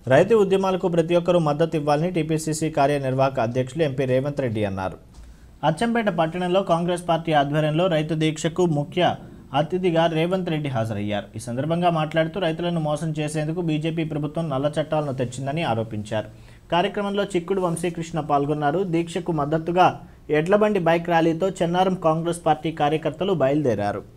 రైతు ఉద్యమాలకు ప్రతి ఒక్కరూ మద్దతు ఇవ్వాలని టీపీసీసీ కార్యనిర్వాహక అధ్యక్షులు ఎంపీ రేవంత్ రెడ్డి అన్నారు. అచ్చంపేట పట్టణంలో కాంగ్రెస్ పార్టీ ఆధ్వర్యంలో రైతు దీక్షకు ముఖ్య అతిథిగా రేవంత్ రెడ్డి హాజరయ్యారు. ఈ సందర్భంగా మాట్లాడుతూ రైతులను మోసం చేసేందుకు బీజేపీ ప్రభుత్వం నల్ల చట్టాలను తెచ్చిందని ఆరోపించారు. కార్యక్రమంలో చిక్కుడు వంశీకృష్ణ పాల్గొన్నారు. దీక్షకు మద్దతుగా ఎడ్లబండి బైక్ ర్యాలీతో చెన్నారం కాంగ్రెస్ పార్టీ కార్యకర్తలు బయలుదేరారు.